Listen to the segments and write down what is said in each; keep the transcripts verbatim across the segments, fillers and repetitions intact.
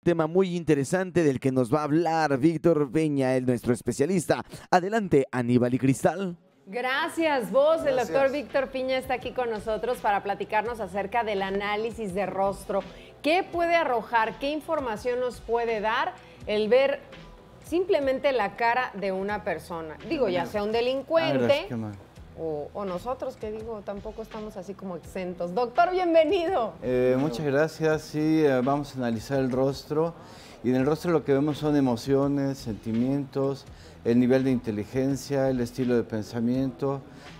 tema muy interesante del que nos va a hablar Víctor Peña, el nuestro especialista. Adelante, Aníbal y Cristal. Gracias, vos. El Gracias. doctor Víctor Piña está aquí con nosotros para platicarnos acerca del análisis de rostro. ¿Qué puede arrojar? ¿Qué información nos puede dar el ver simplemente la cara de una persona? Digo, ya sea un delincuente o, o nosotros, que digo, tampoco estamos así como exentos. Doctor, bienvenido. Eh, muchas gracias. Sí, eh, vamos a analizar el rostro. Y en el rostro lo que vemos son emociones, sentimientos, el nivel de inteligencia, el estilo de pensamiento.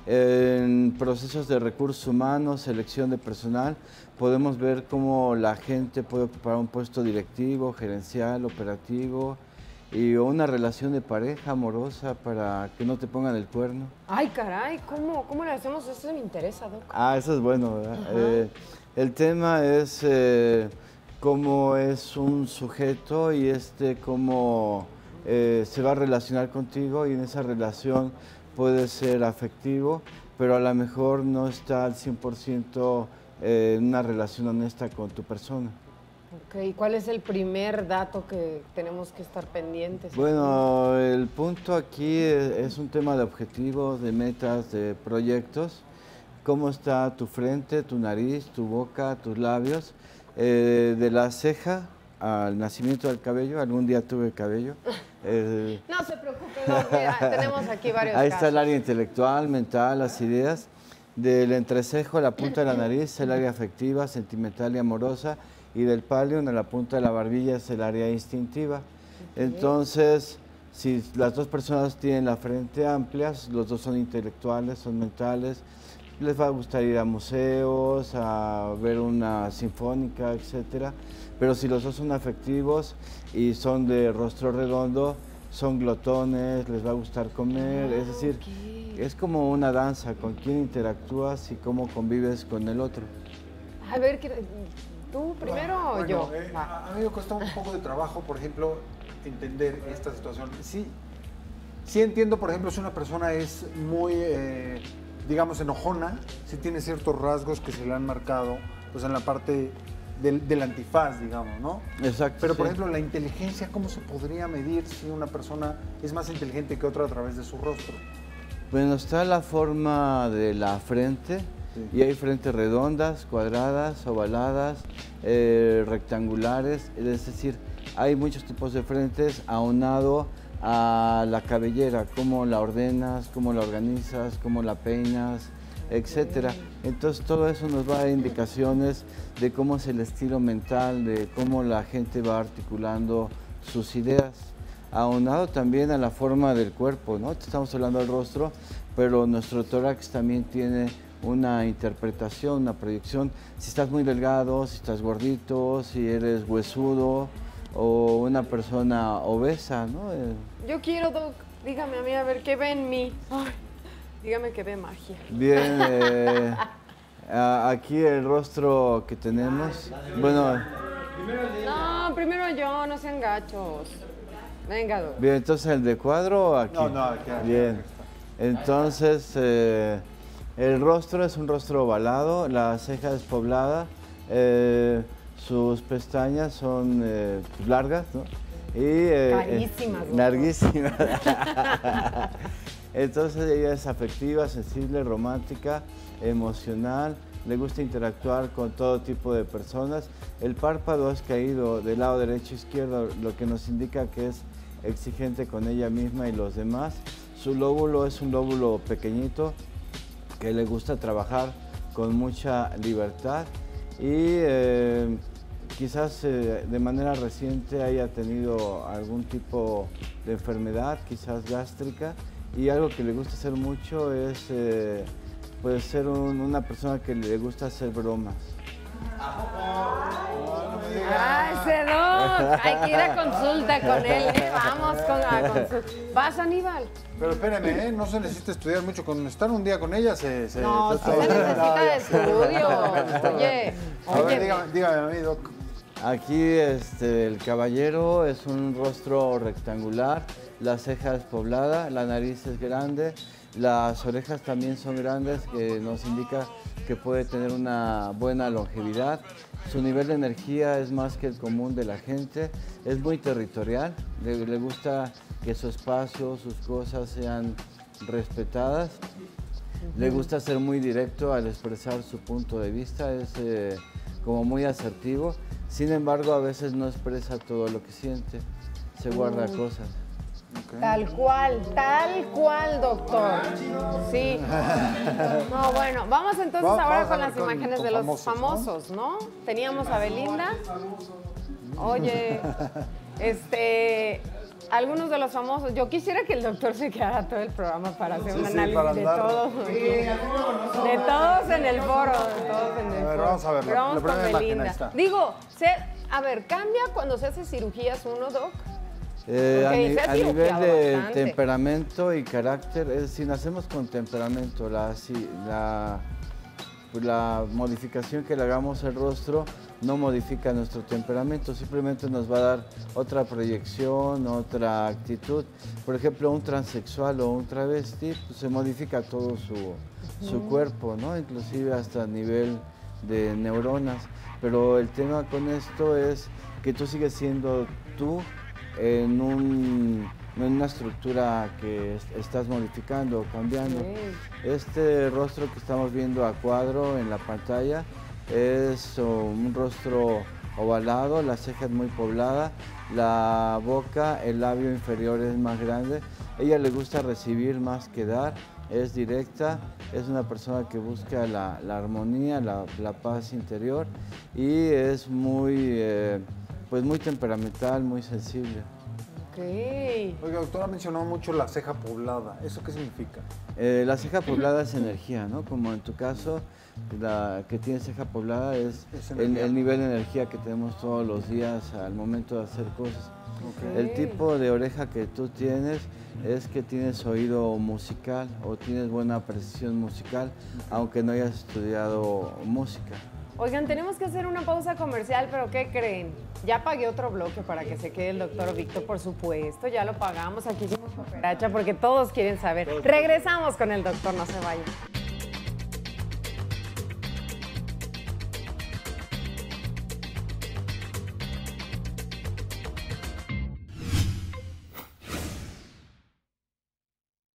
En procesos de recursos humanos, selección de personal, podemos ver cómo la gente puede ocupar un puesto directivo, gerencial, operativo y una relación de pareja amorosa para que no te pongan el cuerno. Ay, caray, ¿cómo, cómo le hacemos? Eso me interesa, doc. Ah, eso es bueno, ¿verdad? Eh, el tema es eh, cómo es un sujeto y este cómo eh, se va a relacionar contigo, y en esa relación puede ser afectivo, pero a lo mejor no está al cien por ciento eh, en una relación honesta con tu persona. Ok, ¿cuál es el primer dato que tenemos que estar pendientes? Bueno, el punto aquí es, es un tema de objetivos, de metas, de proyectos. ¿Cómo está tu frente, tu nariz, tu boca, tus labios? Eh, de la ceja al nacimiento del cabello. Algún día tuve cabello. Eh, No se preocupe, doc, mira, tenemos aquí varios ahí casos. está el área intelectual, mental, las ideas. Del entrecejo a la punta de la nariz, el área afectiva, sentimental y amorosa. Y del palio, en la punta de la barbilla, es el área instintiva. Entonces, si las dos personas tienen la frente amplia, los dos son intelectuales, son mentales, les va a gustar ir a museos, a ver una sinfónica, etcétera. Pero si los dos son afectivos y son de rostro redondo, son glotones, les va a gustar comer, es decir, Ok. es como una danza, con quién interactúas y cómo convives con el otro. A ver, ¿qué- ¿tú primero o Bueno, yo? eh, Va. a a mí me cuesta un poco de trabajo, por ejemplo, entender esta situación. Sí, sí entiendo, por ejemplo, si una persona es muy, eh, digamos, enojona, sí tiene ciertos rasgos que se le han marcado, pues en la parte del, del antifaz, digamos, ¿no? Exacto. Pero, por sí. ejemplo, la inteligencia, ¿cómo se podría medir si una persona es más inteligente que otra a través de su rostro? Bueno, está la forma de la frente, Sí. y hay frentes redondas, cuadradas, ovaladas, eh, rectangulares, es decir, hay muchos tipos de frentes aunado a la cabellera, cómo la ordenas, cómo la organizas, cómo la peinas, etcétera. Entonces todo eso nos va a dar indicaciones de cómo es el estilo mental, de cómo la gente va articulando sus ideas. Aunado también a la forma del cuerpo, ¿no? Estamos hablando del rostro, pero nuestro tórax también tiene una interpretación, una proyección. Si estás muy delgado, si estás gordito, si eres huesudo o una persona obesa, ¿no? Eh, Yo quiero, doc, dígame a mí, a ver, ¿qué ve en mí? Ay, dígame que ve magia. Bien, eh, a- aquí el rostro que tenemos, bueno, No, primero yo, no sean gachos. Venga, doc. bien, entonces el de cuadro o aquí. No, no, aquí, aquí. Bien, entonces eh, el rostro es un rostro ovalado, la ceja es poblada, eh, sus pestañas son eh, largas, ¿no? Y, eh, Carísimas, eh, doctor. larguísimas. Entonces ella es afectiva, sensible, romántica, emocional, le gusta interactuar con todo tipo de personas. El párpado es caído del lado derecho a izquierdo, lo que nos indica que es exigente con ella misma y los demás. Su lóbulo es un lóbulo pequeñito que le gusta trabajar con mucha libertad y eh, quizás eh, de manera reciente haya tenido algún tipo de enfermedad, quizás gástrica, y algo que le gusta hacer mucho es eh, pues ser un- una persona que le gusta hacer bromas. ¡Ah, ese doc! Hay que ir a consulta con él, ¿eh? Vamos con a consulta. ¿Vas, Aníbal? Pero espérame, ¿eh? No se necesita estudiar mucho. Con estar un día con ella se... se No, sí se- se necesita de estudio. Oye, A ver, oye. dígame, dígame a mí, Doc. Aquí este, el caballero es un rostro rectangular, la ceja es poblada, la nariz es grande Las orejas también son grandes, que nos indica que puede tener una buena longevidad. Su nivel de energía es más que el común de la gente, es muy territorial, le, le gusta que su espacio, sus cosas sean respetadas. Le gusta ser muy directo al expresar su punto de vista, es eh, como muy asertivo. Sin embargo, a veces no expresa todo lo que siente, se guarda mm. cosas. Okay. Tal cual, tal cual, doctor. Sí. No, bueno, vamos entonces vamos, ahora vamos con las con, imágenes con de los famosos, famosos ¿no? ¿no? Teníamos a Belinda. Oye, este... algunos de los famosos. Yo quisiera que el doctor se quedara todo el programa para hacer sí, un sí, análisis de todos. Sí. De todos en el foro. De todos en el a ver, foro. Vamos a ver. Pero vamos con Belinda. Digo, se, a ver, ¿cambia cuando se hace cirugías uno, doc? Eh, a, ni, a nivel de bastante. temperamento y carácter, es decir, nacemos con temperamento. La, la, la modificación que le hagamos al rostro no modifica nuestro temperamento, simplemente nos va a dar otra proyección, otra actitud. Por ejemplo, un transexual o un travesti, pues, se modifica todo su, su cuerpo, ¿no? Inclusive hasta a nivel de neuronas. Pero el tema con esto es que tú sigues siendo tú en, un, en una estructura que estás modificando o cambiando. Sí. Este rostro que estamos viendo a cuadro en la pantalla es un rostro ovalado, la ceja es muy poblada, la boca, el labio inferior es más grande. Ella le gusta recibir más que dar, es directa, es una persona que busca la, la armonía, la, la paz interior y es muy, eh, pues muy temperamental, muy sensible. Okay. Oiga, doctora, mencionó mucho la ceja poblada. ¿Eso qué significa? Eh, la ceja poblada es energía, ¿no? Como en tu caso, la que tiene ceja poblada es, es el, el nivel de energía que tenemos todos los días al momento de hacer cosas. Okay. El tipo de oreja que tú tienes es que tienes oído musical o tienes buena precisión musical, okay, aunque no hayas estudiado música. Oigan, tenemos que hacer una pausa comercial, pero ¿qué creen? Ya pagué otro bloque para que se quede el doctor Víctor, por supuesto, ya lo pagamos, aquí hicimos cooperacha porque todos quieren saber. Regresamos con el doctor, no se vayan.